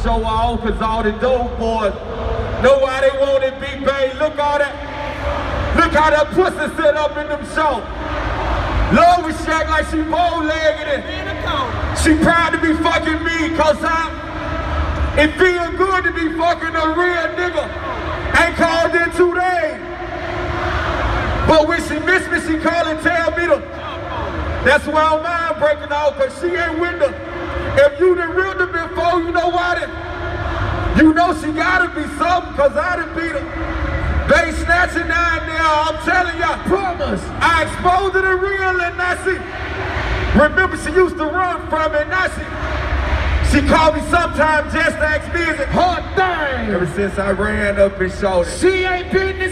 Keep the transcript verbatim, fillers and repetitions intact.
show off, cause all the dope boys know why they want it, Big Bay. Look all that, look how that pussy set up in them shows. Love with Shaq like she bow-legged it. She proud to be fucking me, cause I'm, it feel good to be fucking a real nigga. Ain't called in two days. But when she miss me, she call and tell me to, that's why I'm mind breaking off, cause she ain't with her. If you done real her before, you know why then? You know she gotta be something, cause I done beat her. They snatching down there, I'm telling y'all, promise. I exposed her to real and now she, remember she used to run from it, now she, she called me sometime just to ask me, is it her thing? Ever since I ran up and showed it. She ain't been